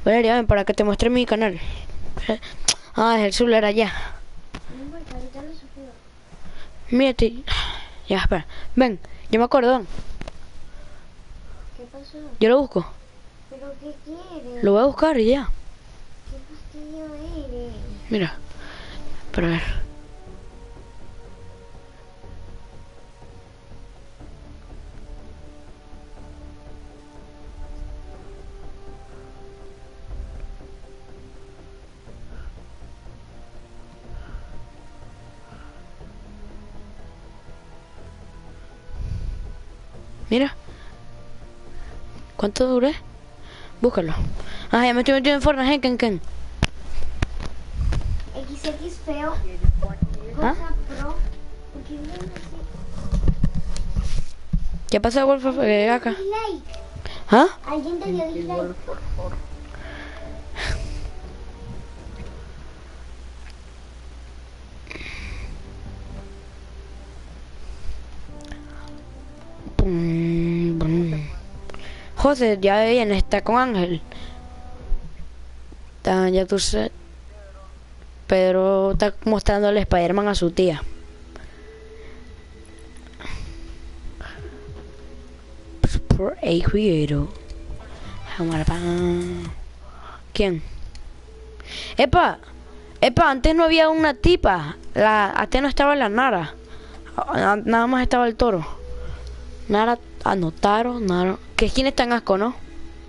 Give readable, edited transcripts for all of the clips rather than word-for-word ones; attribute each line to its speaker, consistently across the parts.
Speaker 1: Valeria, ven para que te muestre mi canal. Ah, es el celular allá.
Speaker 2: No importa, ahorita lo subo.
Speaker 1: Mírate. Ya, espera. Ven, yo me acuerdo. Ven.
Speaker 2: ¿Qué pasó?
Speaker 1: Yo lo busco.
Speaker 2: ¿Pero qué quieres?
Speaker 1: Lo voy a buscar y ya.
Speaker 2: ¿Qué fastidio eres?
Speaker 1: Mira. Para ver. Mira. ¿Cuánto duré? Búscalo. Ah, ya me estoy metiendo en Fortnite, Ken.
Speaker 2: XX feo.
Speaker 1: ¿Ah?
Speaker 2: Cosa pro. ¿Por qué viene así?
Speaker 1: ¿Qué pasa, Wolf? Acá.
Speaker 2: Dislike.
Speaker 1: ¿Ah?
Speaker 2: Alguien te dio dislike.
Speaker 1: José, ya viene, está con Ángel. Ya tú sé. Pedro está mostrándole Spider-Man a su tía. Por el juguero. ¿Quién? ¡Epa! ¡Epa! Antes no había una tipa. Antes no estaba la Nara. Nada más estaba el toro. Nara, anotaron, Nara. Que es quien está en asco, ¿no?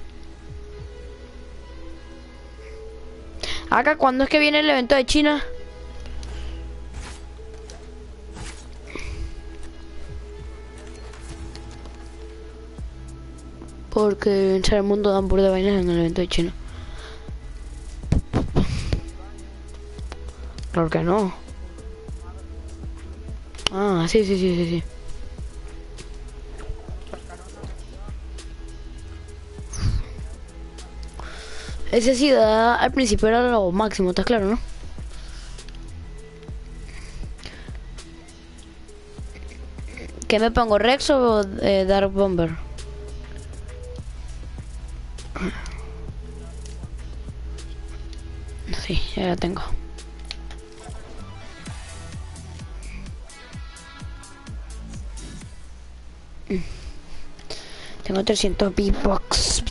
Speaker 1: Acá, ¿cuándo es que viene el evento de China? Porque en el mundo dan burda de vainas en el evento de China. Claro que no. Ah, sí. Ese sí, al principio era lo máximo, ¿estás claro, no? ¿Qué me pongo, Rex o Dark Bomber? Sí, ya la tengo. Tengo 300 B-Box.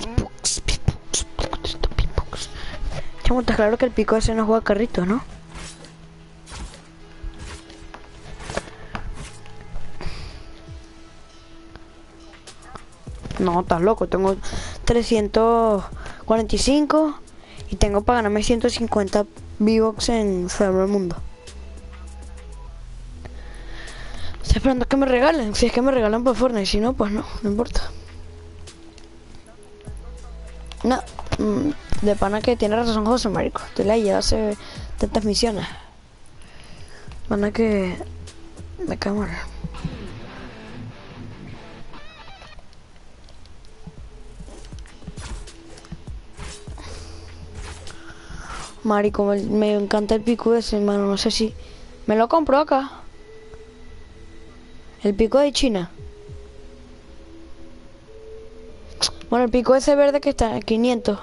Speaker 1: Chamo, está claro que el pico ese no juega carritos, ¿no? No, estás loco. Tengo 345 y tengo para ganarme 150 V-Box en Server Mundo. Estoy esperando a que me regalen. Si es que me regalan por Fortnite, si no, pues no importa. No, de pana que tiene razón José, marico. Te la lleva hace tantas misiones. Pana que me cae mal. Marico, me encanta el pico ese, hermano. No sé si me lo compro acá. El pico de China. Bueno, el pico ese verde que está en 500.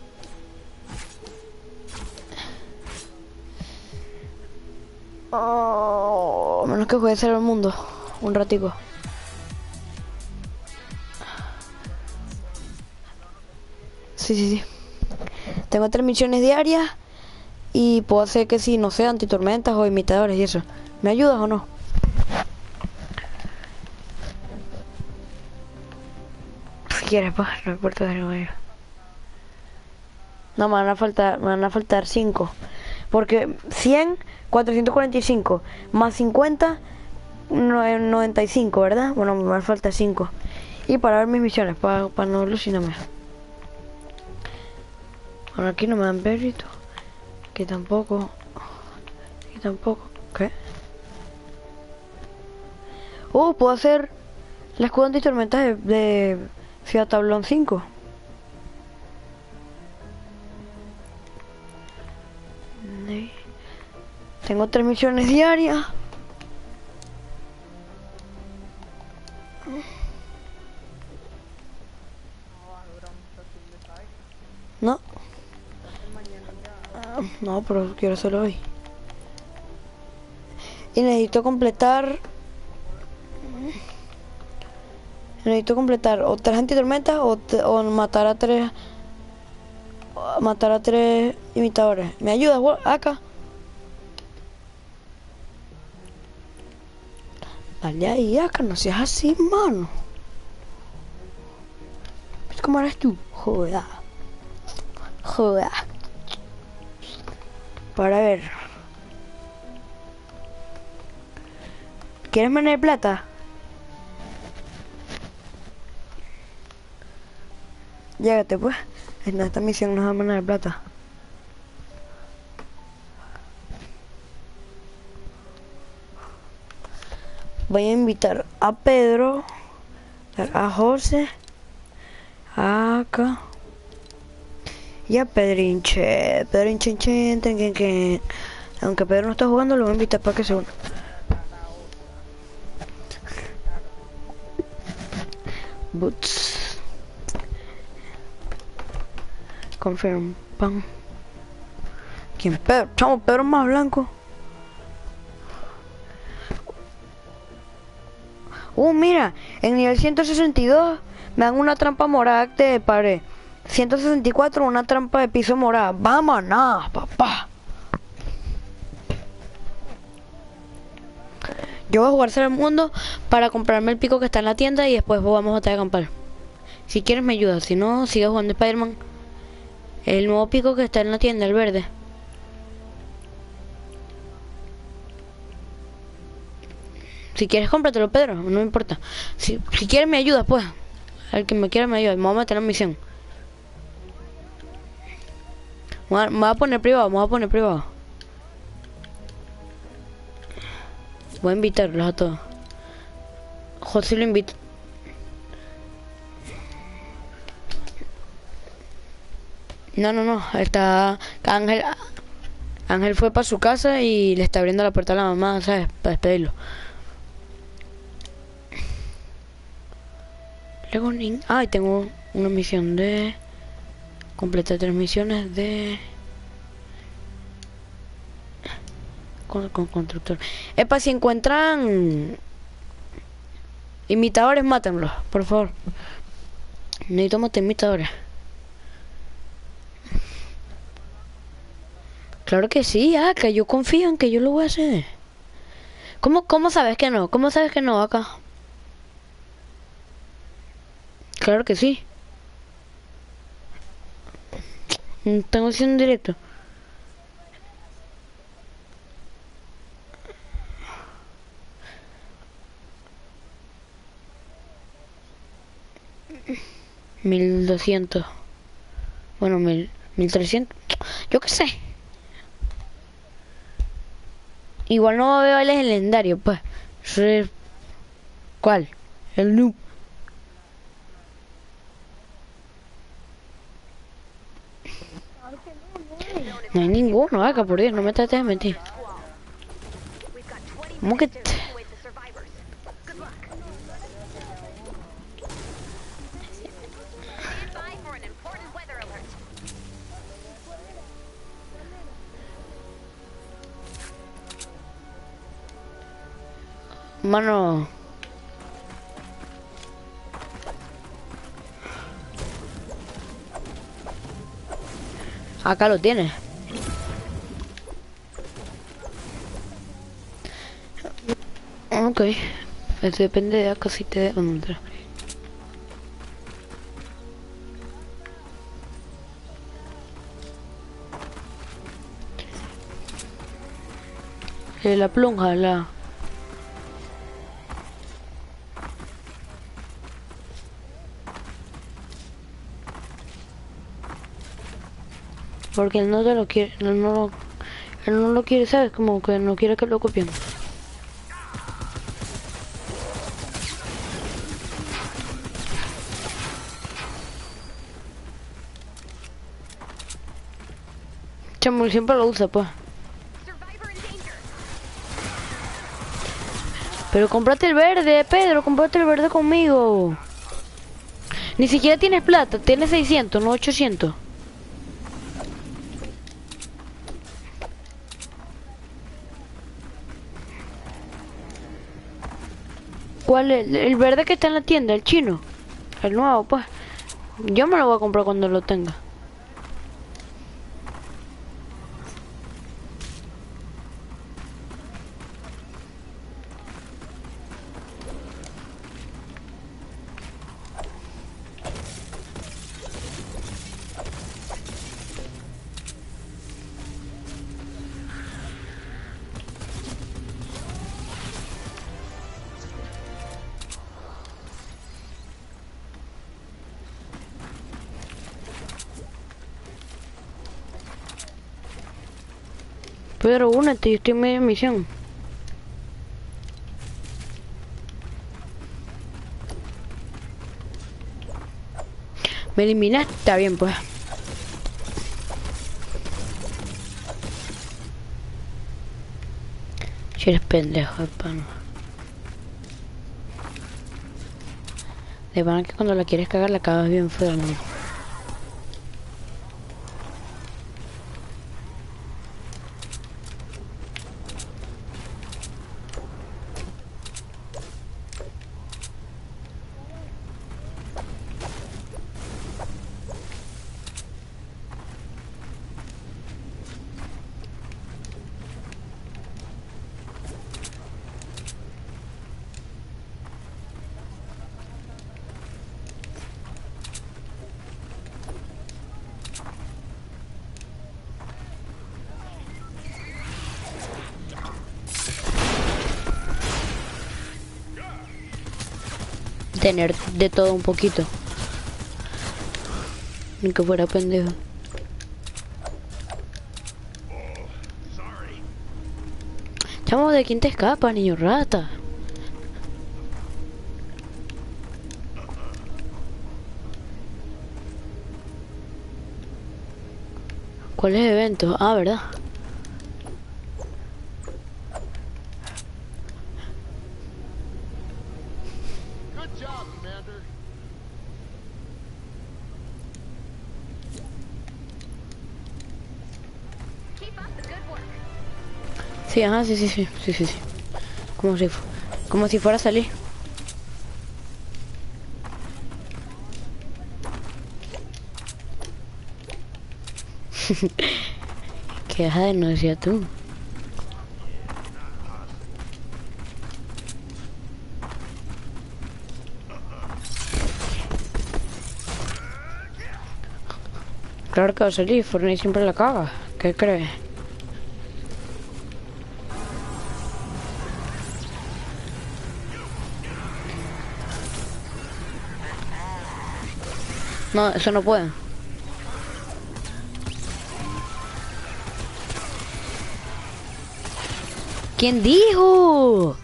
Speaker 1: Oh, menos que juegue ser el mundo. Un ratico. Sí. Tengo 3 misiones diarias. Y puedo hacer que si, no sé, antitormentas o imitadores y eso. ¿Me ayudas o no? Si quieres, pues, no importa de nuevo. No, me van a faltar 5. Porque 100, 445, más 50, 95, ¿verdad? Bueno, me van a faltar 5. Y para ver mis misiones, para no alucinarme. Ahora aquí no me dan perrito. Aquí tampoco. Aquí tampoco. ¿Qué? Puedo hacer la escudo antitormentas de Ciudad Tablón 5. Tengo 3 misiones diarias. No. No, pero quiero hacerlo hoy. Y necesito completar... Necesito completar o 3 antitormentas o matar a 3... Matar a 3 imitadores. ¿Me ayudas, acá? Dale ahí, acá, no seas así, mano. ¿Cómo eres tú? Joda. Joda. Para ver. ¿Quieres menos plata? Llégate pues. En esta misión nos da menos de plata. Voy a invitar a Pedro, a José, a acá y a Pedrinche. Pedrinche, aunque Pedro no está jugando, lo voy a invitar para que se una. Boots. Confirm. Pam. ¿Quién? Pedro. Chamo, Pedro es más blanco. Mira, en nivel 162 me dan una trampa morada de pared. 164 una trampa de piso morada. Vámonos, papá. Yo voy a jugar Ser el Mundo para comprarme el pico que está en la tienda y después vamos a tener que acampar. Si quieres me ayudas, si no, sigue jugando Spider-Man. El nuevo pico que está en la tienda, el verde. Si quieres cómpratelo, Pedro, no me importa. Si quieres me ayudas, pues. El que me quiera me ayuda, me voy a meter en misión. Me voy a poner privado, Voy a invitarlos a todos. José lo invito. No, está Ángel. Ángel fue para su casa y le está abriendo la puerta a la mamá, ¿sabes? Para despedirlo. Luego, y tengo una misión de... Completar 3 misiones de... Con constructor. Epa, si encuentran... Imitadores, mátenlos, por favor. Necesito matar imitadores. Claro que sí, acá, yo confío en que yo lo voy a hacer. ¿Cómo sabes que no? ¿Cómo sabes que no, acá? Claro que sí. Tengo haciendo un directo. $1200. Bueno, 1300. Yo qué sé. Igual no veo el legendario, pues. ¿Cuál? El noob. No hay ninguno, acá, por Dios, no me trates de mentir. ¿Cómo que? Mano. Acá lo tienes. Ok. Eso depende de acá si te dejo entrar. La plunja, la... Porque él no te lo quiere, él no lo quiere, ¿sabes? Como que no quiere que lo copien. Chamo, siempre lo usa, pues. Pero cómprate el verde, Pedro, cómprate el verde conmigo. Ni siquiera tienes plata, tienes 600, no 800. ¿Cuál es? El verde que está en la tienda, el chino. El nuevo, pues. Yo me lo voy a comprar cuando lo tenga. Pero únete, yo estoy en medio de misión. Me eliminaste, está bien pues. Si eres pendejo, de pana. De pana que cuando la quieres cagar la cagas bien feo, ¿no? Tener de todo un poquito. Ni que fuera pendejo. Chamo, ¿de quién te escapa, niño rata? ¿Cuál es el evento? Ah, ¿verdad? Sí, ajá, sí. Como si fuera a salir. ¿Qué deja de no decía tú? Claro que va a salir, Fortnite siempre la caga. ¿Qué crees? No, eso no puede. ¿Quién dijo?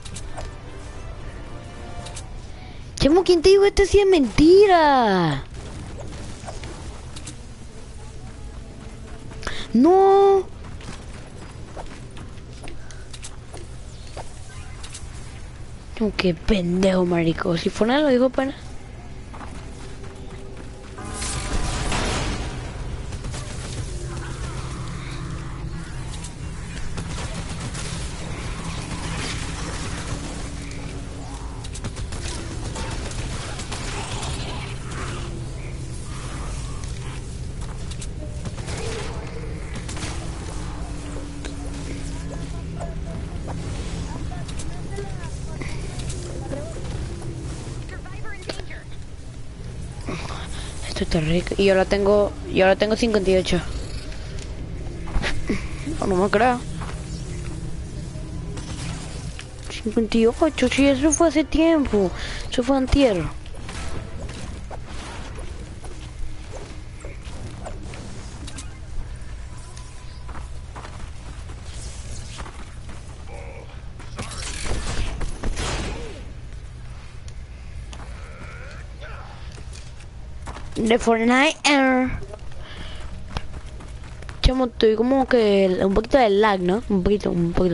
Speaker 1: Chamo, ¿quién te dijo esto sí es mentira? No. No, qué pendejo, marico. Si fuera lo dijo para... Esto está rico. Y yo la tengo 58. No me creo. 58, sí, eso fue hace tiempo. Eso fue antier. De Fortnite. Chamo, estoy como que un poquito de lag, ¿no? Un poquito.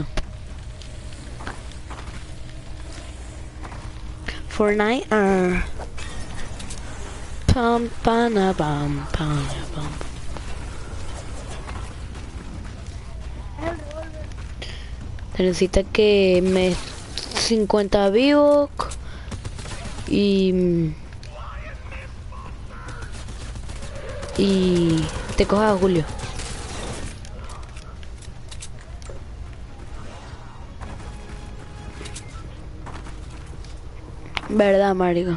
Speaker 1: Fortnite. Pam, pana, pam, pam, pam. Necesita que me 50 vivos y te cojas a Julio. ¿Verdad, marico?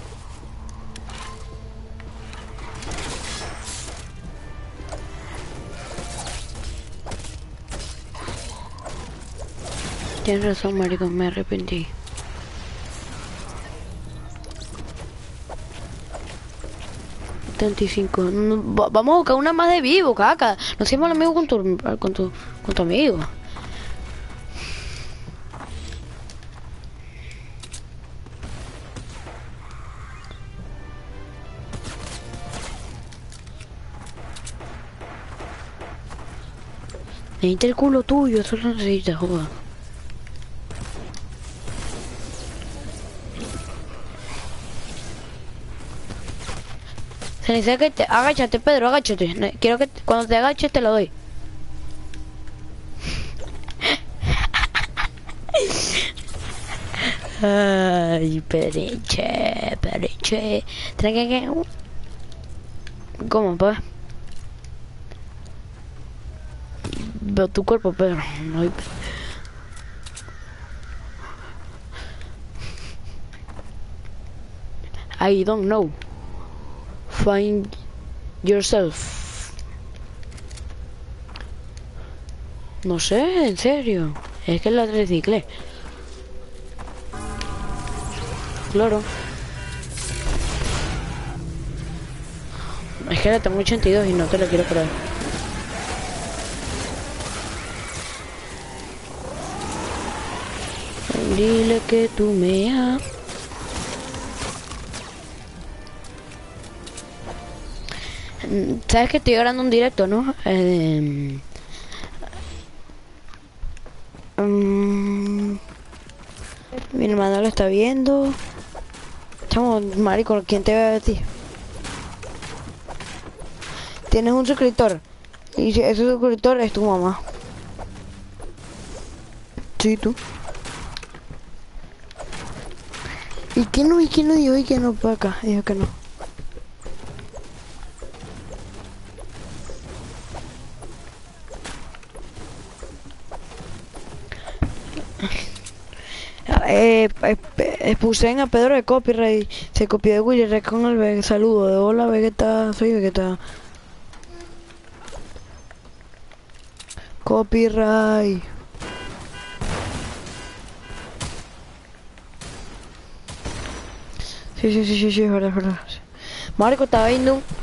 Speaker 1: Tienes razón, marico, me arrepentí. Vamos a buscar una más de vivo, caca. No seamos amigos con tu amigo. Necesita el culo tuyo, eso lo necesitas, joder. Se necesita que te... Agáchate, Pedro, agáchate. Quiero que cuando te agaches te lo doy. Ay, periche. Tranquilo. ¿Cómo, pues? Veo tu cuerpo, Pedro. No hay... I don't know. Find yourself. No sé, en serio. Es que la reciclé. Claro. Es que la tengo 82 y no te la quiero creer. Dile que tú me amas. Sabes que estoy grabando un directo, ¿no? Mi hermano lo está viendo. Chamo, marico, ¿quién te ve a ti? Tienes un suscriptor. Y ese suscriptor es tu mamá. Sí, tú. ¿Y quién no? Dijo y que no para acá? Dijo que no. Expulsen a Pedro de copyright. Se copió de Willy Rex con el saludo de hola Vegeta, soy Vegeta. Copyright. Sí, es verdad. Marco estaba viendo un...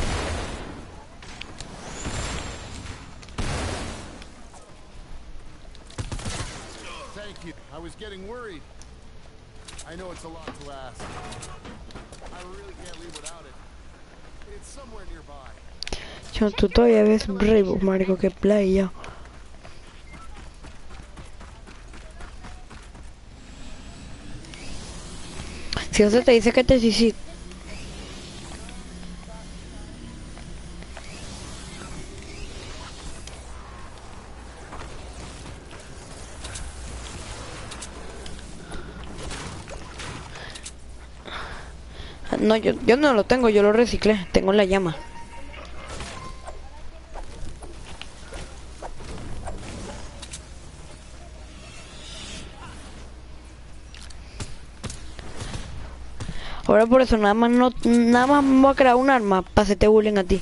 Speaker 3: I know it's a lot to ask. I really can't leave without it. It's somewhere nearby.
Speaker 1: Yo, tú todavía ves Rainbow, marico, que playa. Si José te dice que te hiciste. No, yo no lo tengo, yo lo reciclé, tengo la llama. Ahora por eso nada más me voy a crear un arma para hacerte bullying a ti.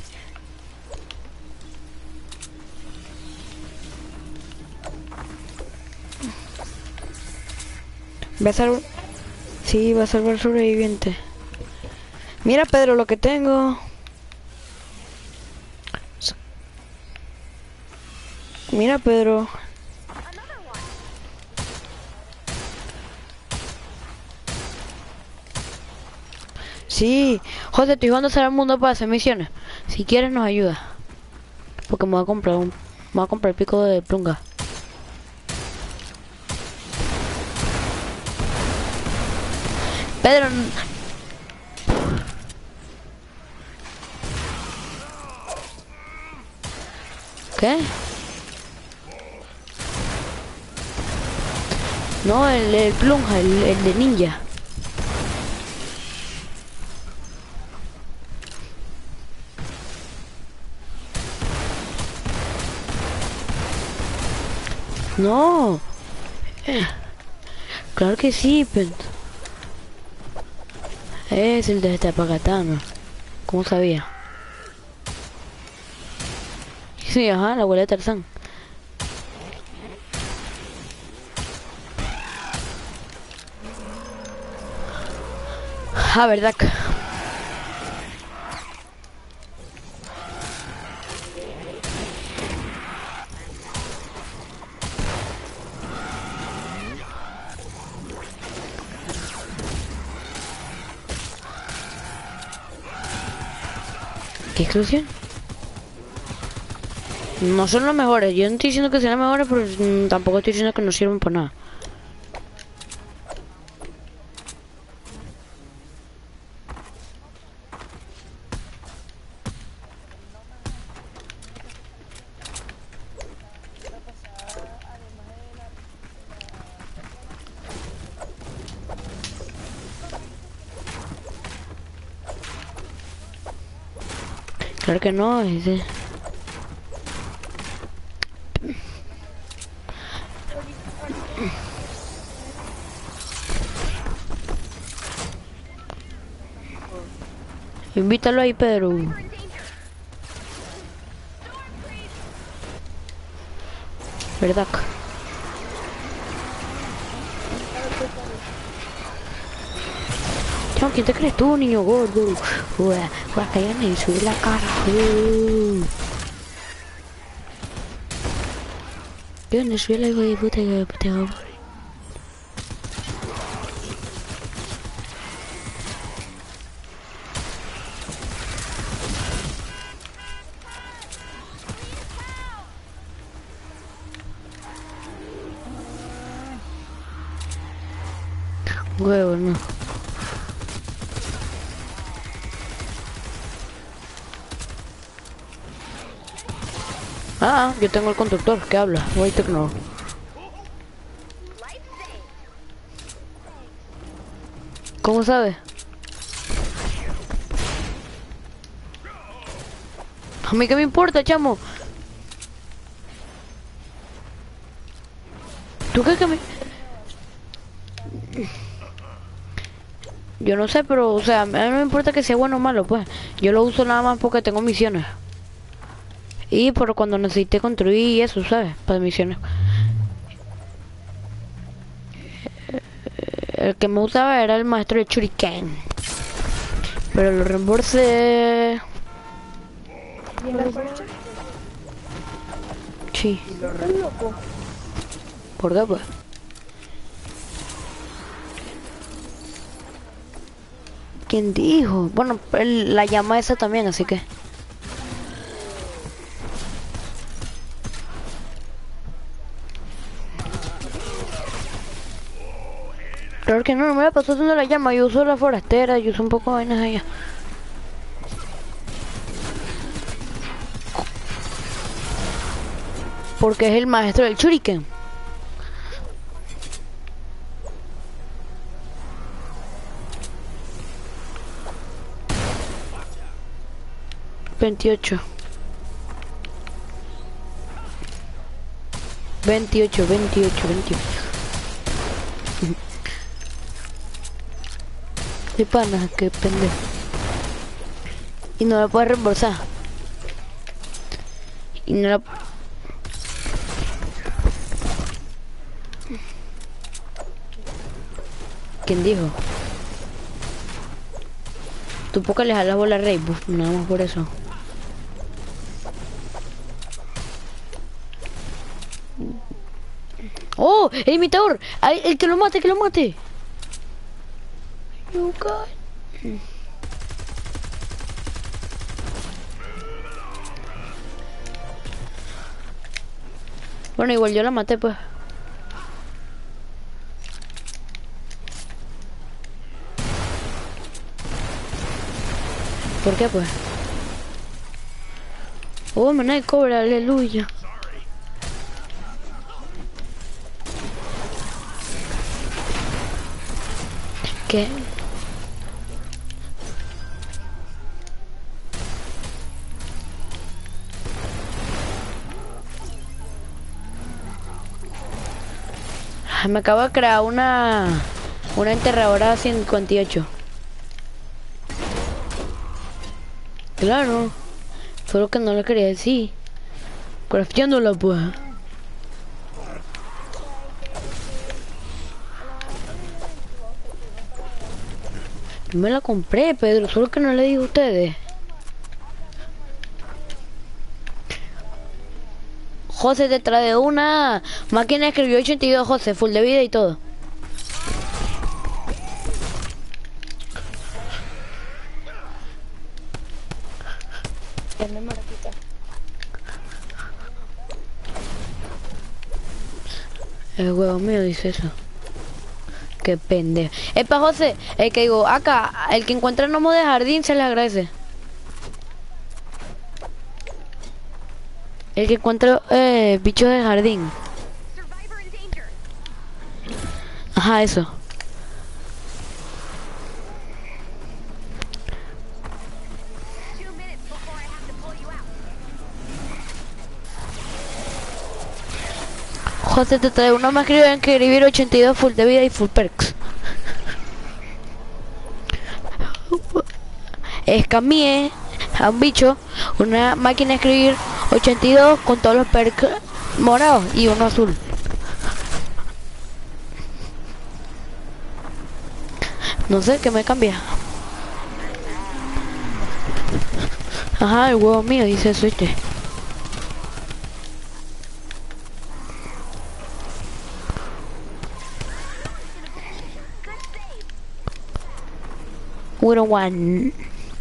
Speaker 1: Va a salvar. Sí, va a salvar sobreviviente. Mira, Pedro, lo que tengo. Mira, Pedro. Sí, José, estoy jugando a Salvar el Mundo para hacer misiones. Si quieres nos ayuda. Porque me voy a comprar me voy a comprar el pico de plunga. Pedro. ¿Qué? No, el plunga, el de ninja. No. Claro que sí, pero... Es el de Tapacatana. ¿Cómo sabía? Sí, ajá, la abuela de Tarzán. Ah, ¿verdad? ¿Qué exclusión? No son los mejores. Yo no estoy diciendo que sean los mejores, pero tampoco estoy diciendo que no sirven para nada. Claro que no, ese... Invítalo ahí, Pedro. ¿Verdad? Chao, ¿quién te crees tú, niño gordo? Cállate y subir la cara. Yo no soy la hijo de puta que tengo. Huevo, no. Ah, yo tengo el conductor, ¿qué habla? Voy tecno. ¿Cómo sabe? A mí qué me importa, chamo. ¿Tú crees que me...? Yo no sé, pero, o sea, a mí no me importa que sea bueno o malo, pues. Yo lo uso nada más porque tengo misiones. Y por cuando necesite construir y eso, ¿sabes? Para misiones. El que me usaba era el maestro de Shuriken. Pero lo reembolsé... Sí. ¿Por qué, pues? ¿Quién dijo? Bueno, la llama esa también, así que... Claro que no, no me la pasó haciendo la llama, yo uso la forastera, yo uso un poco de vainas allá. Porque es el maestro del Shuriken. Veintiocho. 28. De pana, qué pendejo. Y no la puedes reembolsar. Y no la... ¿Quién dijo? Tú poco le jalas bola a Rey, pues, nada más por eso. ¡Oh! ¡El imitador! ¡Ay, el que lo mate, que lo mate! No, God. Bueno, igual yo la maté, pues. ¿Por qué, pues? Oh, maná de cobra, aleluya. ¿Qué? Me acabo de crear una enterradora 58. Claro. Solo que no lo quería decir. Crafteándola pues. Yo me la compré, Pedro, solo que no le digo a ustedes. José te trae una máquina de escribir 82, José, full de vida y todo. El huevo mío dice eso. Qué pendejo. Epa, José, el que digo, acá, el que encuentra gnomo de jardín se le agradece. El que encuentra bichos de jardín. Ajá, eso. José te trae una más que escribir 82 full de vida y full perks. Escamié a un bicho una máquina de escribir 82 con todos los perks morados y uno azul. No sé, ¿qué me cambia? Ajá, el huevo mío dice eso, ¿viste? We don't want.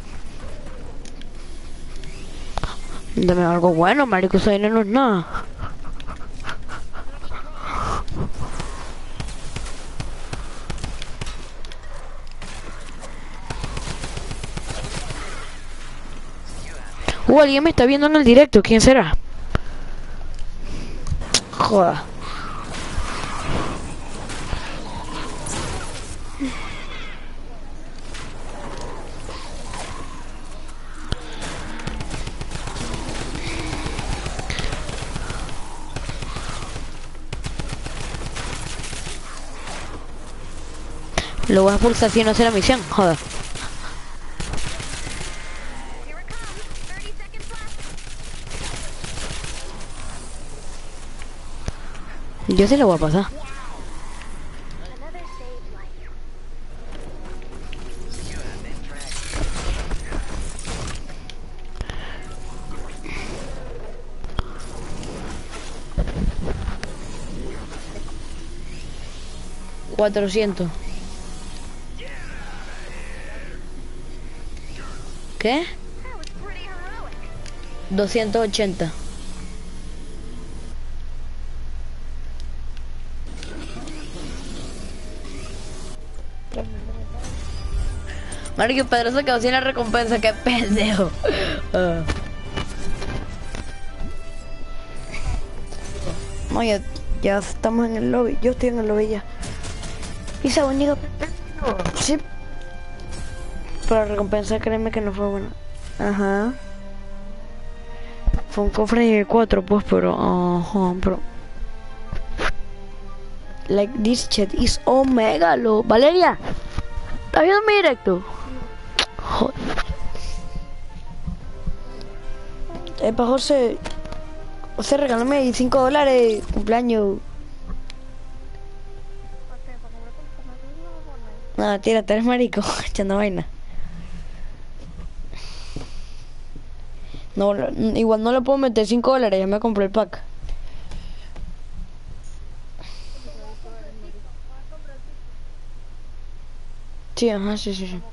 Speaker 1: Dame algo bueno, marico, eso no es nada. Alguien me está viendo en el directo, ¿quién será? Joda. Lo voy a pulsar si no hace la misión, joder. Yo sí lo voy a pasar. $400. ¿Qué? 280. Mario Pedro se quedó sin la recompensa, qué pendejo. No, ya estamos en el lobby. Yo estoy en el lobby ya. Y esa bonita. Sí. Pero la recompensa, créeme que no fue buena. Ajá. Fue un cofre de 4, pues, pero... Ajá, pero... Like this chat is omega low. Valeria, ¿estás viendo mi directo? Joder. Epa, José, regálame $5, cumpleaños. No, tírate, eres marico, echando vaina. No, igual no le puedo meter $5, ya me compré el pack. Sí, ajá, sí.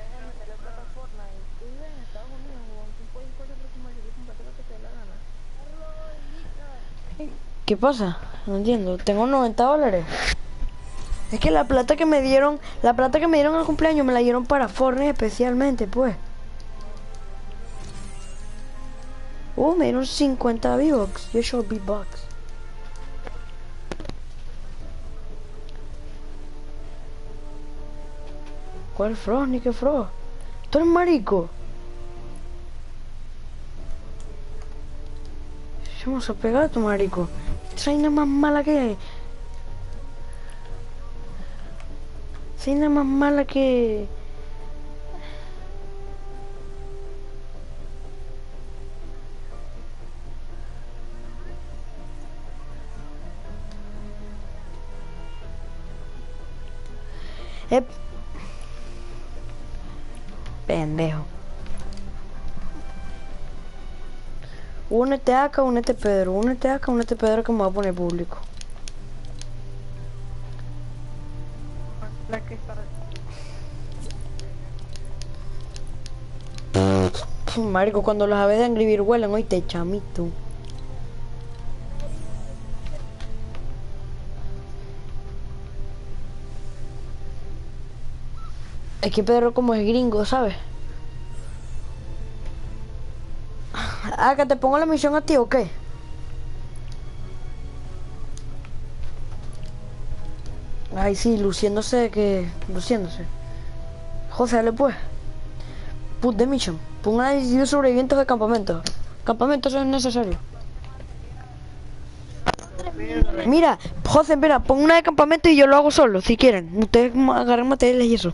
Speaker 1: ¿Qué pasa? No entiendo. Tengo $90. Es que la plata que me dieron al cumpleaños me la dieron para Fortnite especialmente, pues. Me dieron 50 V-Bucks. Yo show V-Bucks. ¿Cuál Frost? Ni qué Frost. ¿Tú eres marico? Vamos a pegar a tu marico. Esa vaina más mala que hay. Soy nada más mala que... Ep. Pendejo. Únete acá, únete Pedro. Únete acá, únete Pedro que me va a poner público.
Speaker 4: La que está...
Speaker 1: Marico, cuando los aves de Angry Birds huelen, oíste, chamito. Es que Pedro como es gringo, ¿sabes? Ah, que te pongo la misión a ti, ¿o qué? Ay, sí, luciéndose que... Luciéndose. José, dale pues. Put the mission. Pon una de sobrevivientes de campamento. Campamento, eso es necesario. Mira, José, mira, pon una de campamento y yo lo hago solo, si quieren. Ustedes agarren materiales y eso.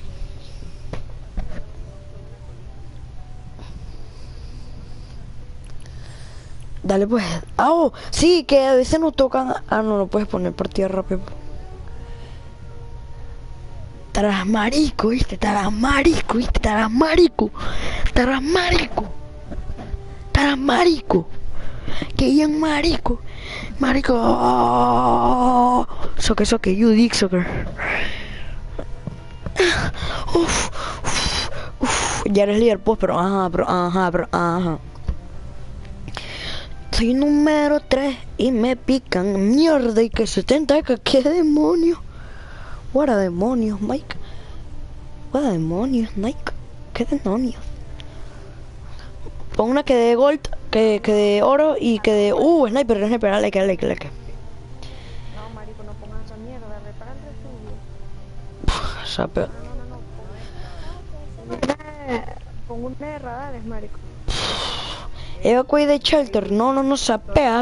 Speaker 1: Dale pues. Ah, oh, sí, que a veces nos tocan... Ah, no, lo puedes poner partida rápido. Estarás marico, ¿viste? Estarás marico, ¿viste? Estarás marico. Estarás marico. Estarás marico. Que bien marico. Marico. Oh. Soque, you dick soccer. Uf, uf, uf. Ya eres líder, pues, pero ajá. Soy número 3 y me pican mierda y que 70 acá, ¿qué demonios? What a demonios, Mike. What a demonios, Mike. ¿Qué demonios? Pon una que de gold, que de oro y que de... sniper, like.
Speaker 4: No, marico, no pongas esa mierda, repara el refugio.
Speaker 1: Sapeo.
Speaker 4: Pon una de radares, marico.
Speaker 1: Evacuate de shelter. No, sapea.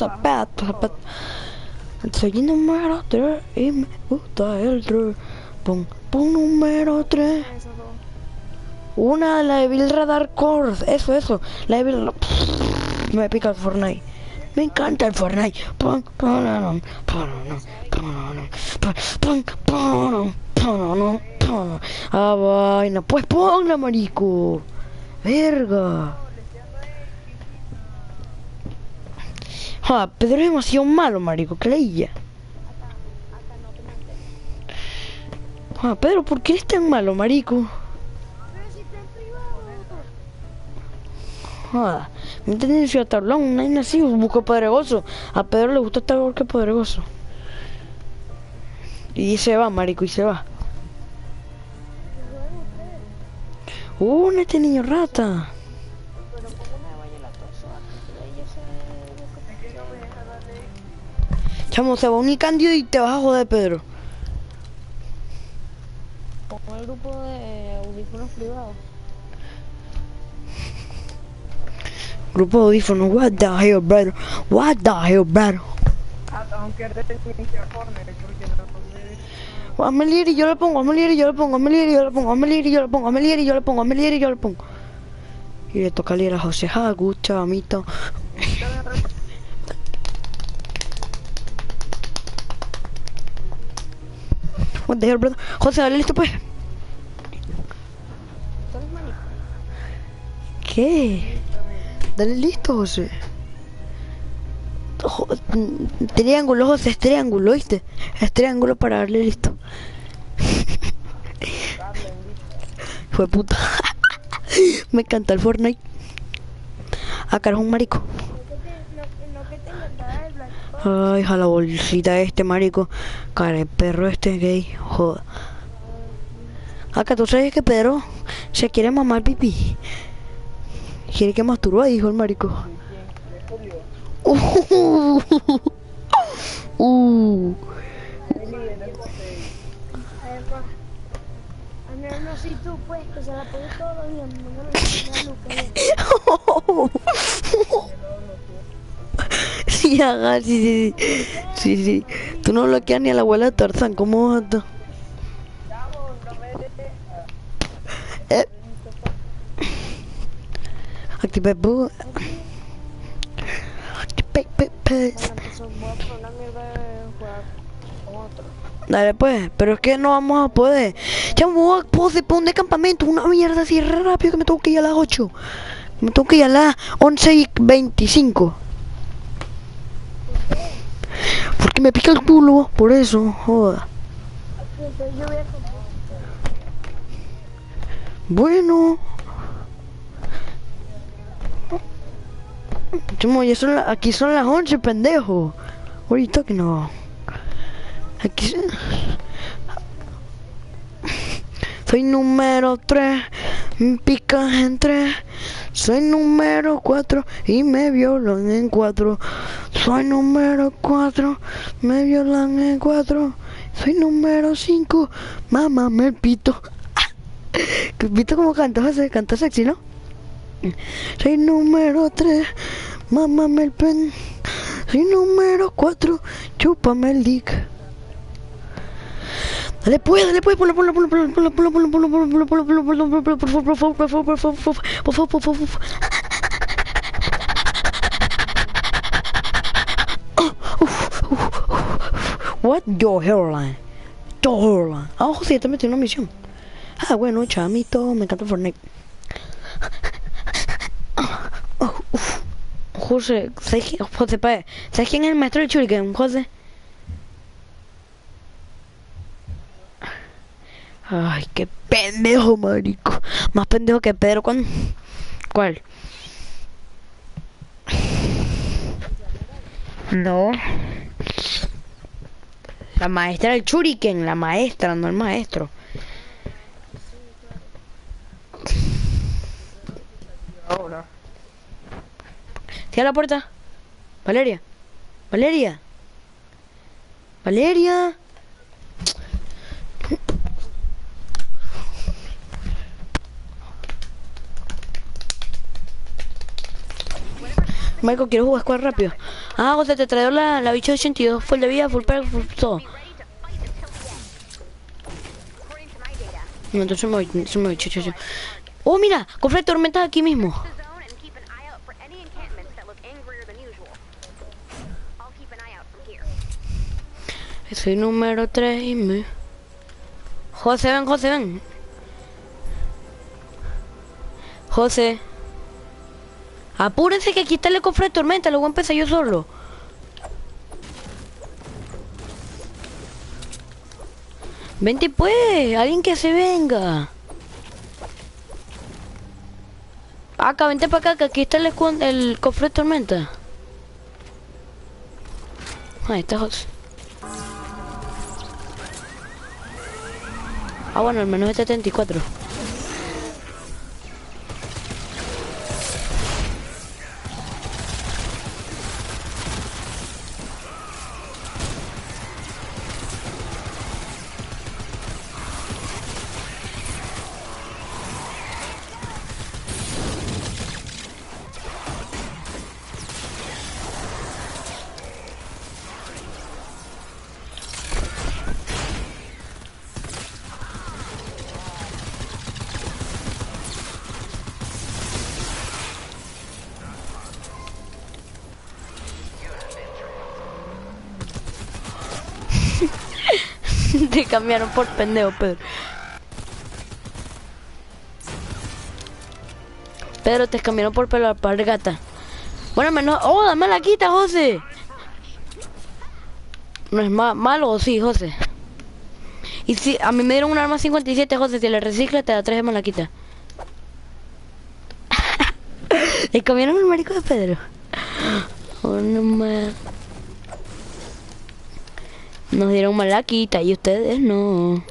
Speaker 1: Soy número 3 y me gusta el 3. Pon número 3.
Speaker 4: Esos dos.
Speaker 1: Una, la de Bill Radar Core. Eso. La de Bill... Me pica el Fortnite. Me encanta el Fortnite. Ah, vaina. Pues ponla, marico. Verga. Ah, Pedro es demasiado malo, marico. ¿Qué leía? Ah, Pedro, ¿por qué eres tan malo, marico? Ah, me entendí a tablón, no hay nacido, busco pedregoso. A Pedro le gusta estar porque pedregoso. Y se va, marico, y se va. Este niño rata. Chamo, se va a unir Cándido y te vas a joder, Pedro.
Speaker 4: Pongo el grupo de audífonos privados.
Speaker 1: Grupo de audífonos, what the hell, brother?
Speaker 4: Aunque te inicia corner, porque no puede.
Speaker 1: Hazme líder y yo lo pongo, Y le toca líder a José Hagu, chamito. What the hell, brother? José, dale listo pues. ¿Qué? Dale listo, José. Triángulo, José, es triángulo, ¿viste? Es triángulo para darle listo. Fue puta. Me encanta el Fortnite. Acá eres un marico. Ay, hija la bolsita este marico. Cara de perro este gay. Joda. Acá tú sabes que Pedro se quiere mamar pipí. Quiere que masturba, dijo el marico.
Speaker 2: No soy tú, pues, que se la pone todos los días. No,
Speaker 1: Sí, ajá, sí. Tú no bloqueas ni a la abuela de Tarzán, ¿cómo vas a estar? Pepu.
Speaker 2: Bueno, entonces voy a poner una mierda de jugar con otro.
Speaker 1: Dale pues, pero es que no vamos a poder. Ya me voy a poder poner de campamento, una mierda así re rápido que me tengo que ir a las 8. Me tengo que ir a las 11:25. Porque me pica el culo, por eso, joda.
Speaker 2: Entonces yo voy a comprar.
Speaker 1: Bueno. Chamo, ya son aquí son las 11, pendejo. Ahorita que no. Aquí soy número 3, me picas en 3. Soy número 4 y me violan en 4. Soy número 4, me violan en 4. Soy número 5, mámame el pito. ¿Viste cómo canta, José? Canta sexy, ¿no? Soy número 3, mámame el pen. Soy número 4, chúpame el dick. Dale pues, ponlo, por favor. What? Your hairline. Ah, José, te metí en una misión. Ah, bueno, chamito, me encanta Fortnite. José, ¿sabes quién es el maestro del Shuriken, José? Ay, qué pendejo, marico. Más pendejo que Pedro con... ¿Cuál? No. La maestra del Shuriken, la maestra, no el maestro.
Speaker 4: Ahora.
Speaker 1: Cierra la puerta. Valeria. Valeria. Valeria. Michael, quiero jugar squad rápido. Ah, José, te traigo la bicha 82, full de vida, full perk, full todo. No, entonces me voy, chucho. Oh, mira, cofre de tormentas aquí mismo. Soy número 3 y me... José, ven. José. Apúrense que aquí está el cofre de tormenta, lo voy a empezar yo solo. Vente pues, alguien que se venga. Acá, vente para acá, que aquí está el cofre de tormenta. Ahí está José. Ah, bueno, al menos es 74. Te cambiaron por pendejo, Pedro. Pedro, te cambiaron por pelo alpargata. Bueno, menos... ¡Oh, dame la quita, José! No es malo, sí, José. Y si a mí me dieron un arma 57, José, si le recicla te da 3 de malaquita. Le comieron el marico de Pedro. Oh, no más. Nos dieron malaquita y ustedes no.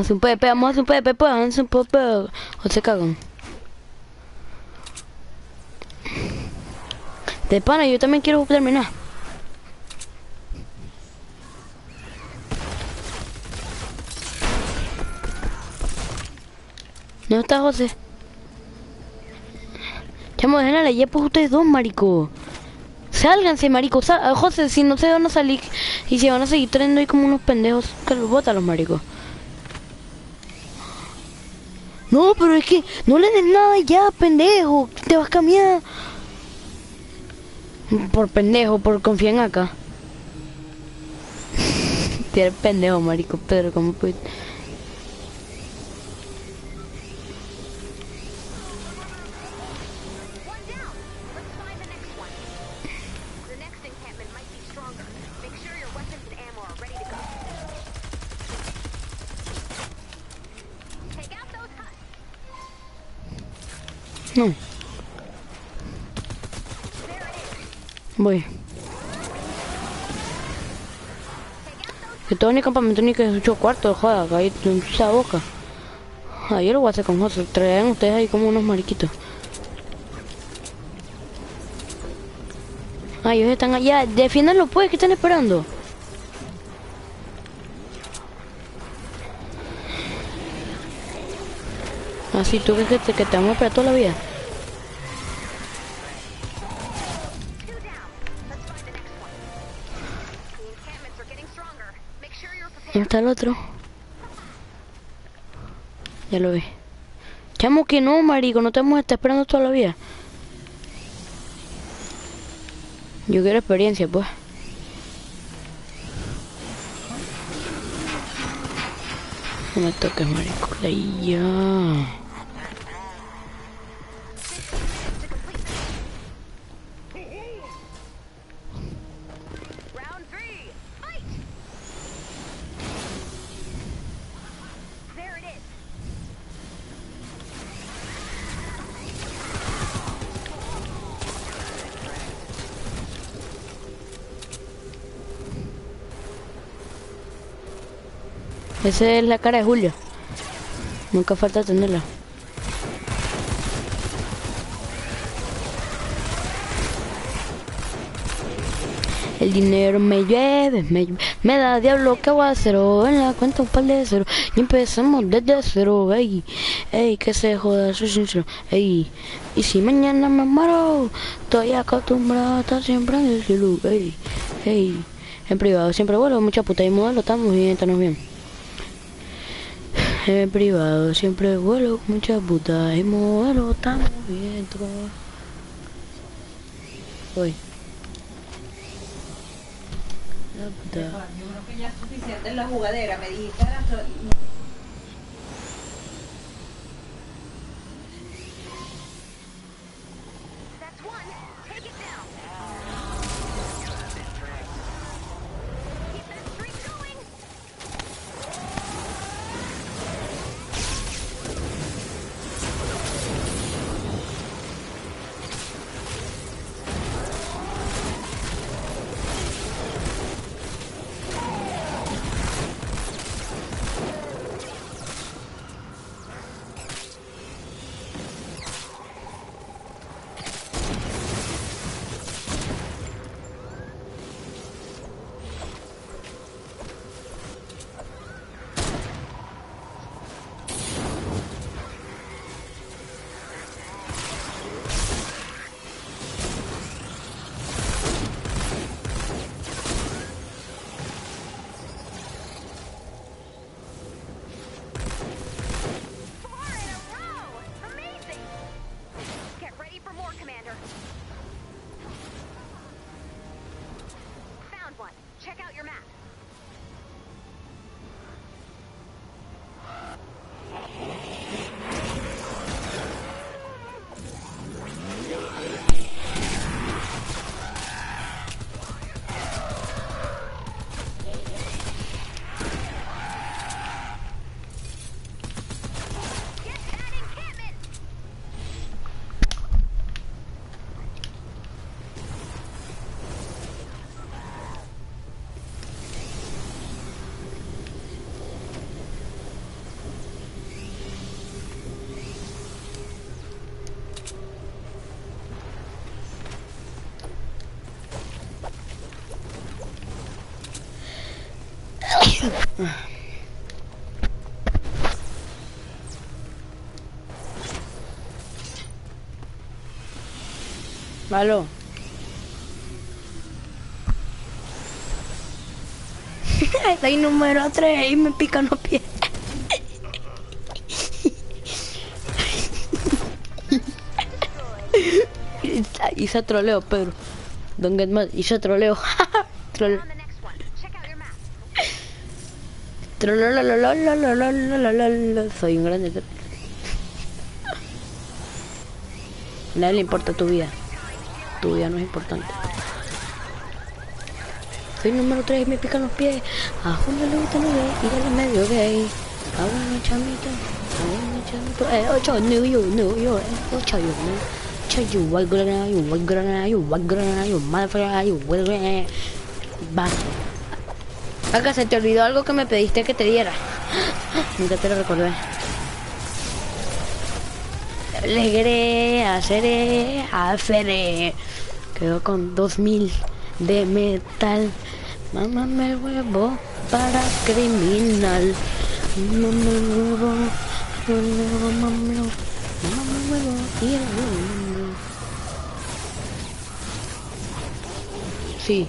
Speaker 1: hacer un PP, vamos a hacer un PP, pues, vamos a hacer un PP. O se cagan. De pana, yo también quiero terminar. ¿Dónde está José? Chamo, déjenle ya pues ustedes dos, marico. Sálganse, marico. José, si no se van a salir y se van a seguir trayendo ahí como unos pendejos, que los botan los maricos. No, pero es que no le des nada ya, pendejo. Te vas a cambiar. Por pendejo, por confiar en acá. Tienes pendejo, marico, Pedro, ¿cómo puedes? No. Voy. Que todo ni campamento ni que es 8 cuartos, joda, que ahí en esa boca. Yo lo voy a hacer con José. Traen ustedes ahí como unos mariquitos. Ellos están allá. Defiéndanlo pues, ¿qué están esperando? Así tú crees que te vamos a esperar toda la vida. ¿Dónde está el otro? Ya lo vi. Chamo que no, marico, no te vamos a estar esperando toda la vida. Yo quiero experiencia, pues. No me toques, marico. Ahí ya. Esa es la cara de Julio. Nunca falta tenerla. El dinero me llueve, me da diablo que aguacero. En la cuenta un par de cero. Y empezamos desde cero. Ey, ey, que se joda, soy sincero. Ey, y si mañana me muero, estoy acostumbrado a estar siempre en el cielo. Ey, ey, en privado siempre vuelo, mucha puta y modelo, estamos bien, estamos bien. En privado siempre vuelo con mucha puta y modelo, estamos bien. Voy. La puta.
Speaker 5: Yo creo que ya es suficiente en la jugadera, me dijiste la...
Speaker 1: Malo. Soy número 3 y me pican los pies. Hice troleo, Pedro. Don't get mad. Hice troleo. Troleo. Soy un grande. Nadie le importa tu vida. Tu vida no es importante. Soy número 3 y me pican los pies. A Julio le gusta no ve. Y al medio gay. A una chamita. A una chamita. Ocho, New York, New York. Ocho, you white granada, you white granada, you white granada, you motherfucker, you white granada. Basta. Acá se te olvidó algo que me pediste que te diera. Nunca te lo recordé. Alegre, haceré, haceré. Quedó con 2000 de metal. Mamá me huevo para criminal. Mamá me huevo, mamá me huevo y el mundo. Sí.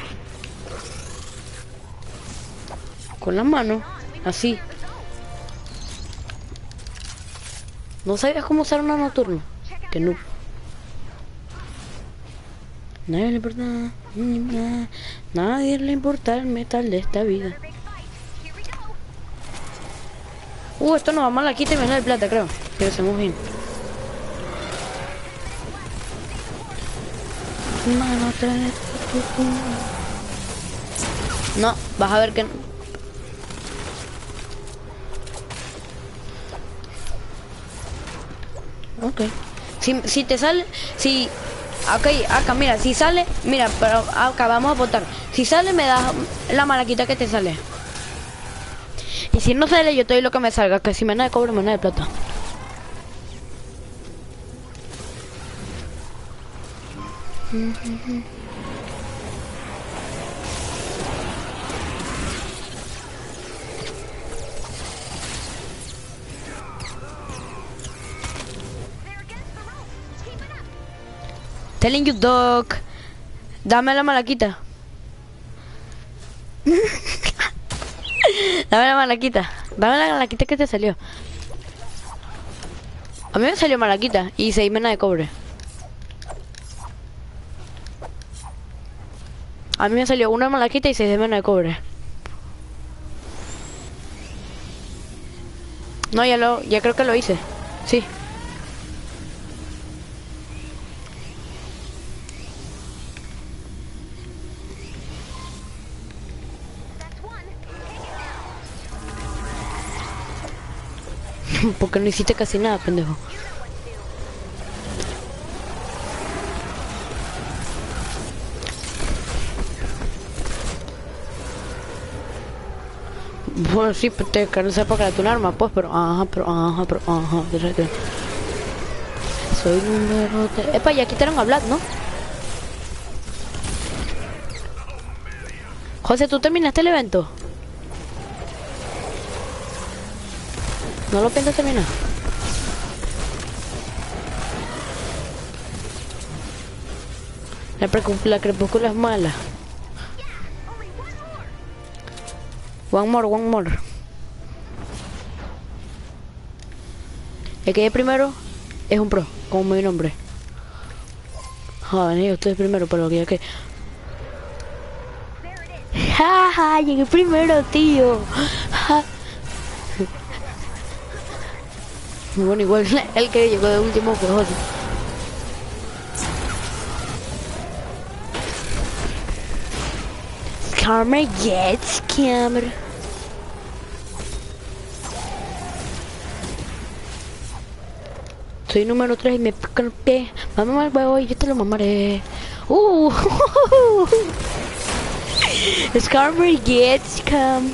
Speaker 1: Con la mano, así. ¿No sabías cómo usar una nocturna? Que no. Nadie le importa nada. Nadie le importa el metal de esta vida. Esto nos va mal aquí, te viene el plata, creo. Que lo hacemos bien. Mano, trae tu... No, vas a ver que... Ok. Si te sale... Si... Ok, acá, mira, si sale... Mira, pero acá vamos a votar. Si sale, me das la malaquita que te sale. Y si no sale, yo te doy lo que me salga. Que si me da de cobre, me da de plata. Telling you, dog. Dame la malaquita. Dame la malaquita. Dame la malaquita que te salió. A mí me salió malaquita y 6 menas de cobre. A mí me salió una malaquita y 6 de menas de cobre. No, ya creo que lo hice. Sí. Porque no hiciste casi nada, pendejo. Bueno, sí, te cansé para crear un arma, pues, pero ajá. Soy número 3. Epa, ya quitaron a Vlad, ¿no? José, ¿tú terminaste el evento? ¿No lo piensas terminar? La crepúscula es mala. One more. El que es primero es un pro, como mi nombre. Joder, yo estoy primero, pero ya que... Jaja, llegué primero, tío. Bueno, igual el que llegó de último fue José. Scammer gets scammer. Soy número 3 y me pican el pie. Mamá el huevo y yo te lo mamaré. Scammer gets scam.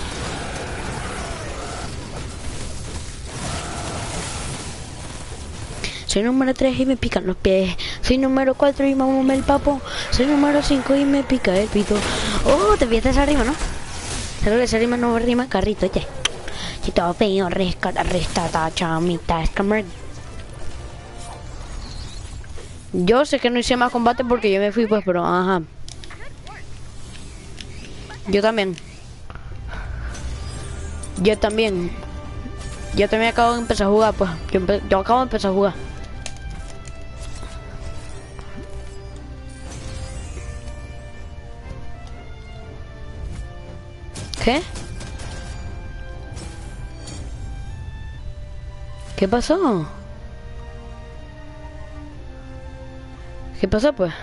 Speaker 1: Soy número 3 y me pican los pies. Soy número 4 y mamame el papo. Soy número 5 y me pica el pito. Oh, te piensas arriba, ¿no? Solo que se rima no rima carrito, che. Si todo feo, rescata, chamita, es como... Yo sé que no hice más combate porque yo me fui, pues, pero ajá. Yo también. Yo también acabo de empezar a jugar, pues. Yo acabo de empezar a jugar. ¿Qué? ¿Qué pasó? ¿Qué pasó, pues?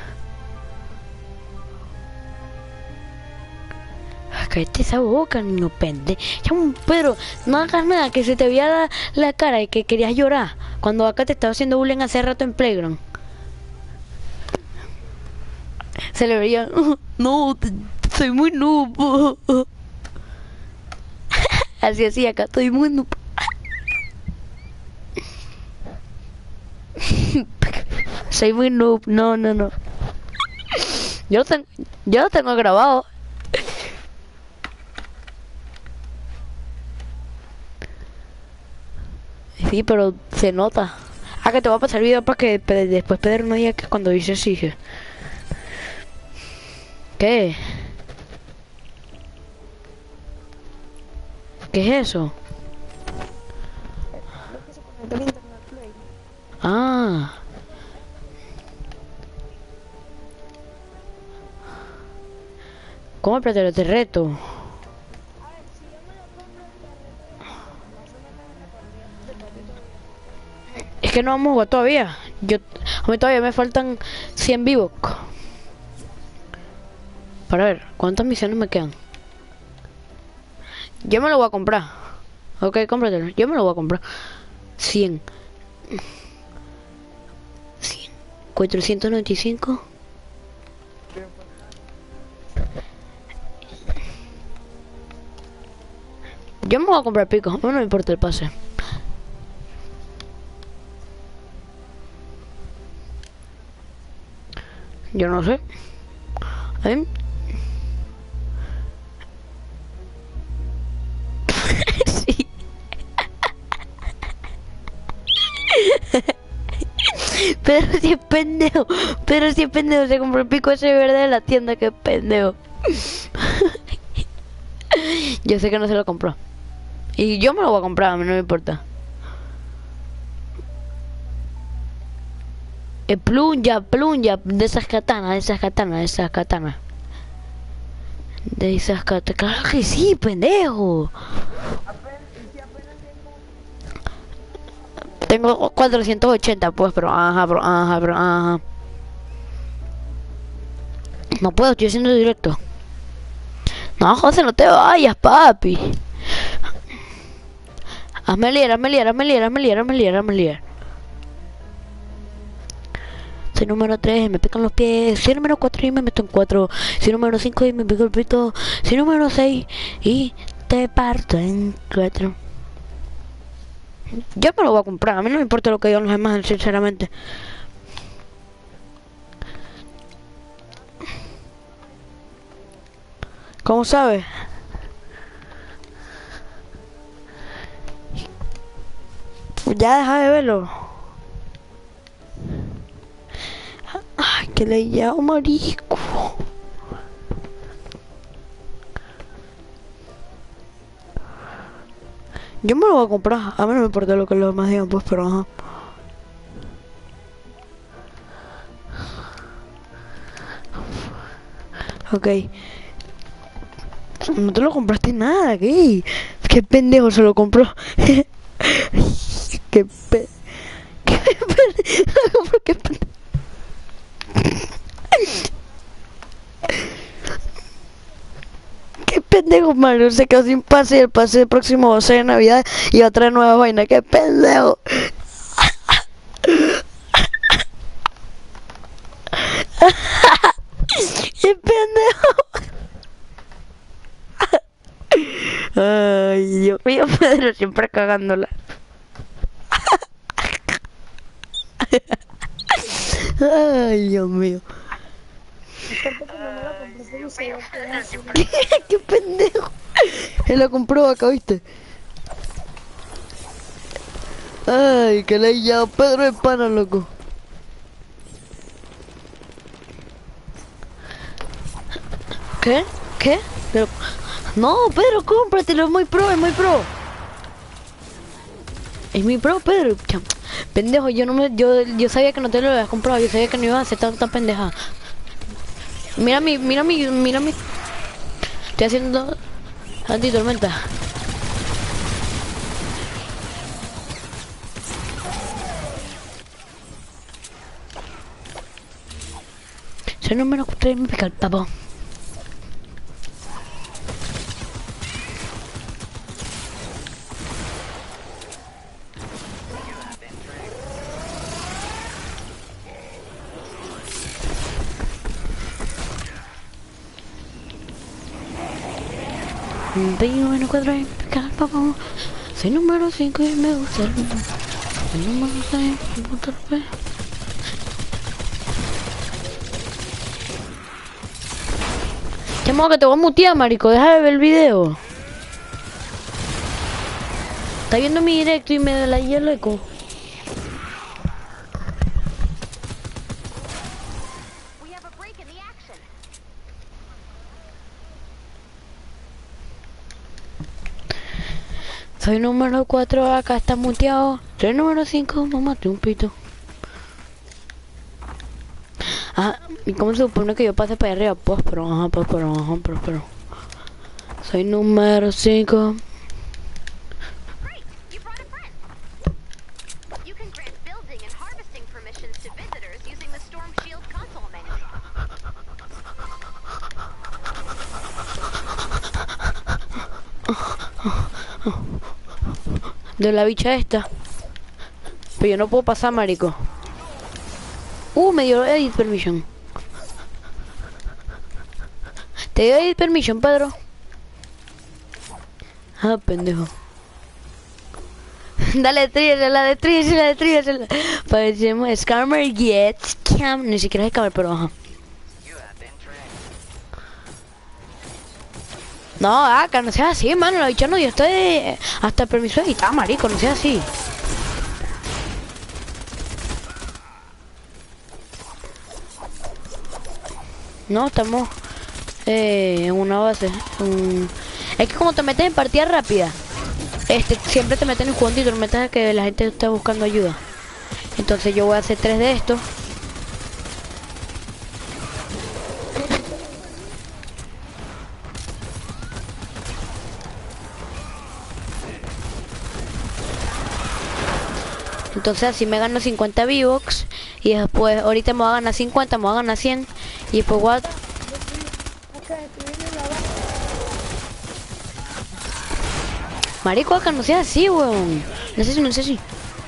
Speaker 1: Cállate esa boca, niño pendejo. Pedro, no hagas nada, que se te veía la cara y que querías llorar cuando acá te estaba haciendo bullying hace rato en Playground. Se le veía, no, soy muy noob. Así, acá estoy muy noob. Soy muy noob, no. Yo lo tengo grabado. Sí, pero se nota. Ah, que te voy a pasar el video para que después Pedro no diga que cuando dice sigue. ¿Qué? ¿Qué es eso?
Speaker 2: Lo que se conecta al internet play.
Speaker 1: Ah. ¿Cómo pero te reto?
Speaker 2: A ver, si yo me lo compro, más o menos de poquito.
Speaker 1: Es que no vamos a jugar todavía. A mí todavía me faltan 100 vivos. Para ver, ¿cuántas misiones me quedan? Yo me lo voy a comprar. Ok, cómpratelo. Yo me lo voy a comprar. 100. 495. Yo me voy a comprar pico. No me importa el pase. Yo no sé. ¿Eh? Sí. Pero si es pendejo. Se compró el pico ese verde de la tienda. Que pendejo. Yo sé que no se lo compró. Y yo me lo voy a comprar, a mí no me importa. Plunya, de esas katanas. Claro que sí, pendejo. Tengo 480, pues, pero ajá. No puedo, estoy haciendo directo. No, José, no te vayas, papi. Hazme liar. Soy número 3, me pican los pies. Soy número 4 y me meto en 4. Soy número 5 y me pico el pito. Soy número 6 y te parto en 4. Yo me lo voy a comprar, a mí no me importa lo que digan los demás, sinceramente. ¿Cómo sabes? Ya deja de verlo. Ay, que le llamo marisco. Yo me lo voy a comprar. A mí no me importa lo que los demás digan, pues, pero ajá. Ok. No te lo compraste nada, ¿qué? ¿Qué pendejo se lo compró? ¿Qué pendejo? Qué pendejo, Mario, se quedó sin pase y el pase del próximo va a ser de Navidad y va a traer nuevas vainas. Qué pendejo. Qué pendejo. Ay, Dios mío, Pedro siempre cagándola. Ay, Dios mío.
Speaker 2: Porque no me lo compré porque se iba a quedar así.
Speaker 1: Qué pendejo. Él la compró acá, ¿viste? Ay, que le he llamado Pedro de pana, loco. ¿Qué? ¿Qué? Pero... No, Pedro, cómpratelo, es muy pro, es muy pro. Es muy pro, Pedro. Pendejo, yo sabía que no te lo habías comprado, yo sabía que no ibas a hacer tanta pendeja. Mira mi. Estoy haciendo antitormenta. Soy número 3, me pica el papo. Número 4 y me pica el papo. Soy número 5 y me gusta el mundo. Soy número 6 y me gusta el pelo. Chamo, que te voy a mutear, marico. Deja de ver el video. Está viendo mi directo y me da la hielo eco. Soy número 4, acá está muteado. Soy número 5, me maté un pito. Ah, ¿y cómo se supone que yo pase para arriba? Pues, pero. Soy número 5. De la bicha esta. Pero yo no puedo pasar, marico. Me dio edit permission. ¿Te dio edit permission, Pedro? Ah, pendejo. Dale, la de parecemos Scammer Gets Scam. Ni siquiera es Scammer, pero ajá. No, acá no seas así, mano. La bicha no dio hasta el permiso de editar, marico. No seas así. No, estamos en una base. Es que como te metes en partida rápida, siempre te meten en juego y tormentas que la gente está buscando ayuda. Entonces yo voy a hacer 3 de estos. Entonces así me gano 50 V-Bucks. Y después, ahorita me voy a ganar 50, me voy a ganar 100. Y después voy a... Marico, acá no sea así, weón. No sé si.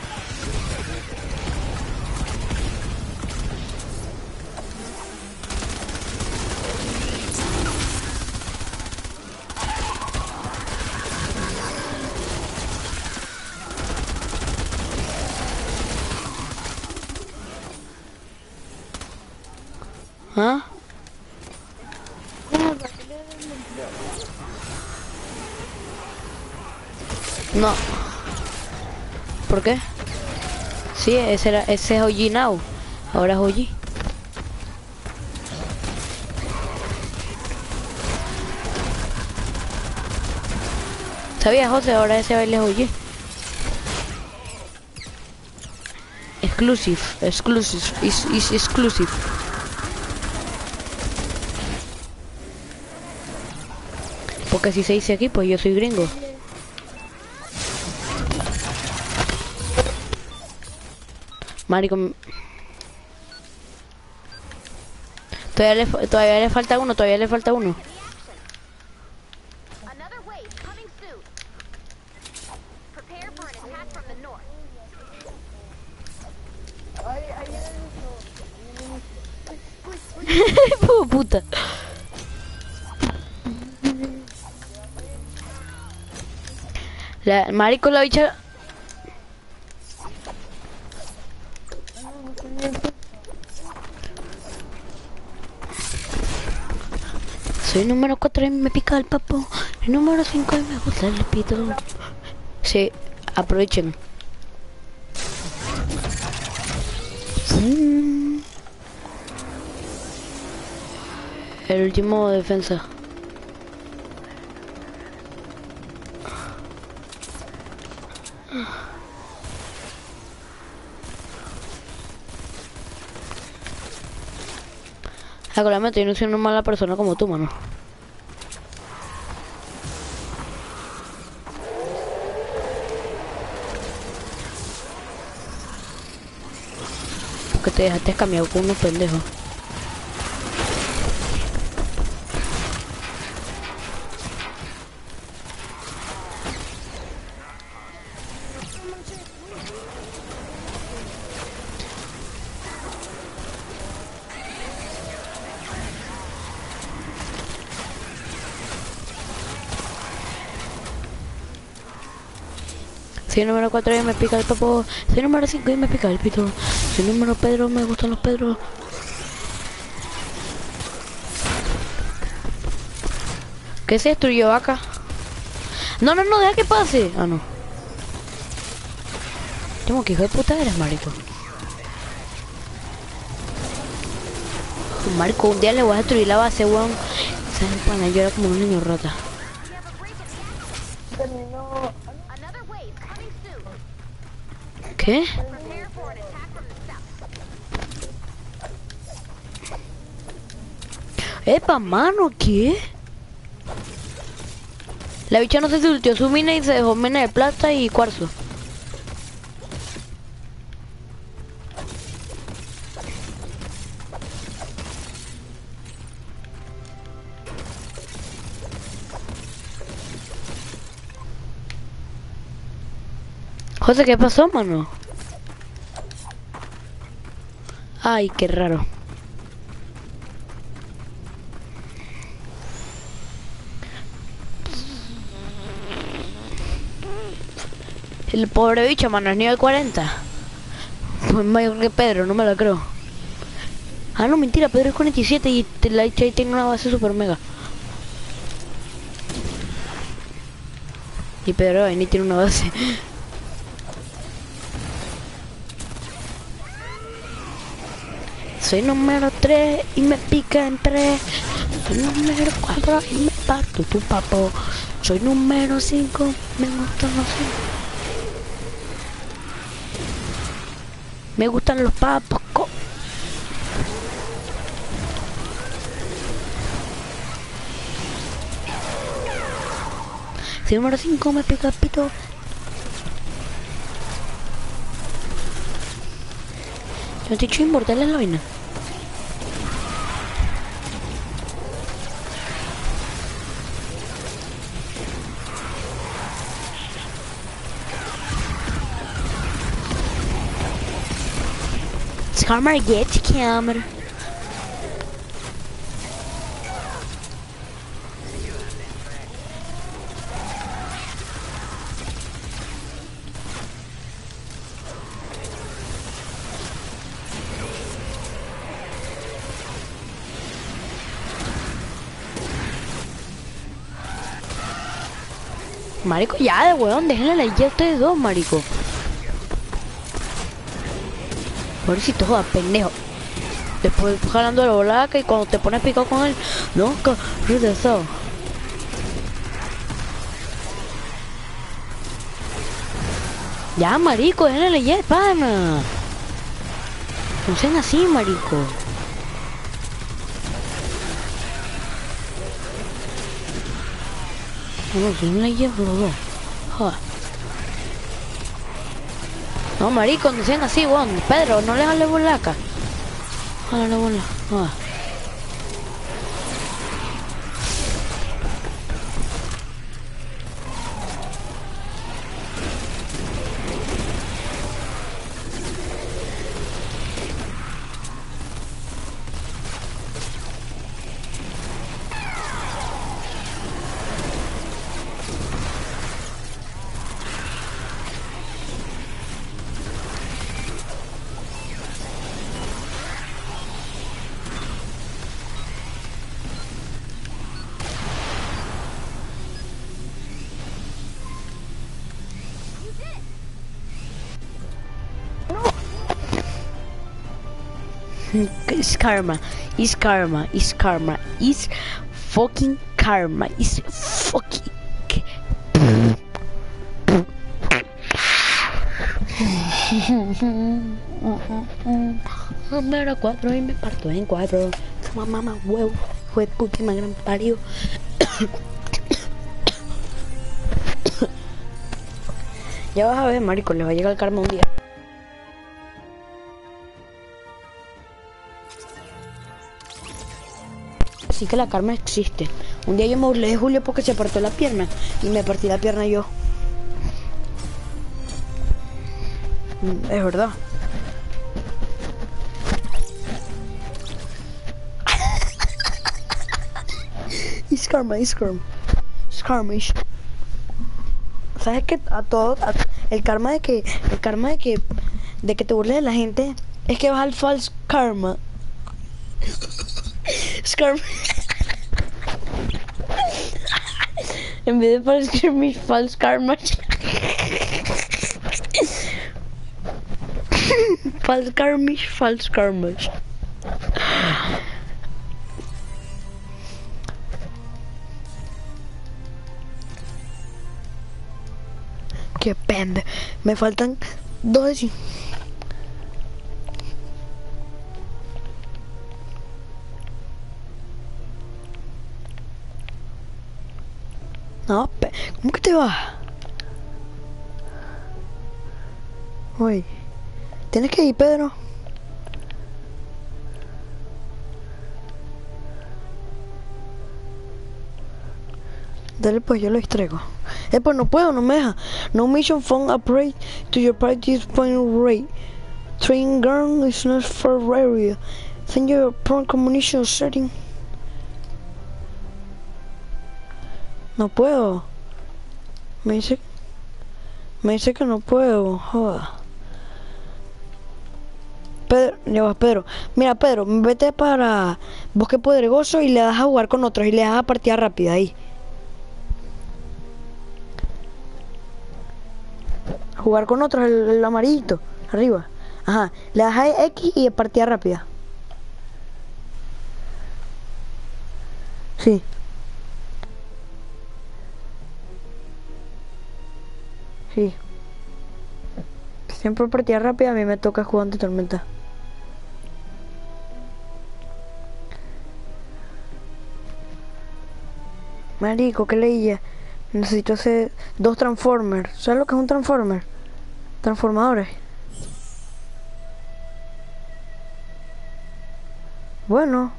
Speaker 1: ¿Ah? No. ¿Por qué? Sí, ese es OG now. Ahora es OG. ¿Sabías, José? Ahora ese baile es OG. Exclusive. Is exclusive. Porque si se dice aquí, pues yo soy gringo. Marico. Todavía le falta uno, Puta. Marico, la bicha. Soy número 4 y me pica el papo. El número 5 y me gusta el pito. Sí, aprovechen. El último defensa. Acuérdate, yo no soy una mala persona como tú, mano. Porque te dejaste cambiado con unos pendejos. Soy número 4 y me pica el papo. Soy número 5 y me pica el pito. Soy número Pedro, me gustan los Pedros. ¿Qué se destruyó acá? No, no, no, deja que pase. Ah, no. Tengo que hijo de puta eres, marico. Marico, un día le voy a destruir la base, weón. ¿Sabes, pana? Yo era como un niño rata.
Speaker 4: Terminó.
Speaker 1: ¿Qué? Epa, mano, ¿qué? La bicha no se ultió su mina y se dejó mina de plata y cuarzo. José, ¿qué pasó, mano? Ay, qué raro. El pobre bicho, mano, es nivel 40. Pues mayor que Pedro, no me lo creo. Ah, no, mentira, Pedro es 47 y la bicha ahí tiene una base super mega. Y Pedro ahí ni tiene una base. Soy número 3 y me pica en 3. Soy número 4 y me parto tu papo. Soy número 5, me gustan los 5. Me gustan los papos. Soy número 5, me pica el pito. Yo te he hecho inmortal en la vaina. Cámara, get cámara. Marico, ya de weón, déjenle la ya a ustedes dos, marico. Pobrecito, joda, pendejo. Después jalando la bolaca y cuando te pones picado con él, no, regresado. Ya, marico, déjenle la ya, pana. No sean así, marico. No, si no la llevo los dos. Joder. No, marico, no sean así, weón. Pedro, no le jale bolaca. Jale bola. Joder. It's karma. It's karma. It's karma. It's fucking karma. It's fucking. Número 4 y me parto en 4. Mamá, huevo. Fue puta más gran parido. Ya vas a ver, marico, le va a llegar el karma un día. Así que la karma existe. Un día yo me burlé de Julio porque se partió la pierna y me partí la pierna yo. Es verdad. It's karma, it's karma. It's karma. ¿Sabes qué? El karma de que te burles de la gente es que vas al false karma. Es karma. En vez de parecer mi false karma. False karma, false karma. Qué pende. Me faltan 2 de No, ¿cómo que te vas? Uy, tienes que ir, Pedro. Dale, pues yo lo distraigo. Pues no puedo, no me deja. No mission phone upgrade to your party's point rate. Train gun is not for area. Send your prone combination setting. No puedo. Me dice que no puedo. Joda. Pedro, ya vas, Pedro. Mira, Pedro, vete para Bosque Pedregoso y le das a jugar con otros y le das a partida rápida ahí. Jugar con otros, el amarillito, arriba. Ajá, le das a X y partida rápida. Sí. Sí. Siempre partida rápida, a mí me toca jugar ante tormenta. Marico, qué leía. Necesito hacer 2 transformers. ¿Sabes lo que es un transformer? Transformadores. Bueno.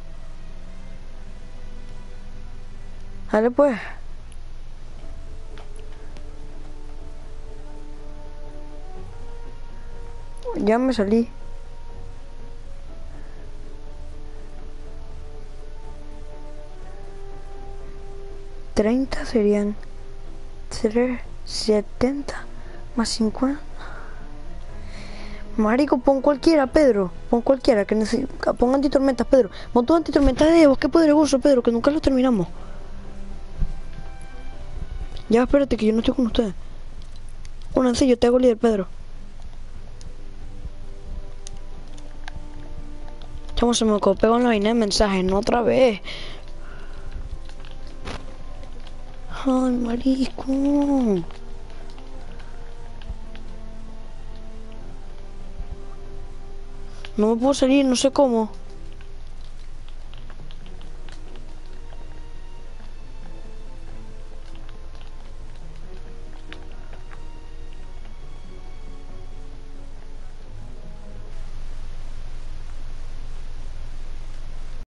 Speaker 1: Dale pues. Ya me salí. 30 serían 370 más 50. Marico, pon cualquiera, Pedro. Pon cualquiera, que pon antitormentas, Pedro. Montón antitormentas de Bosque Pedregoso, Pedro, que nunca lo terminamos. Ya, espérate, que yo no estoy con ustedes. Únanse, yo te hago líder, Pedro. Chamo, se me copió en la vaina de mensajes, no otra vez. Ay, marico. No me puedo salir, no sé cómo.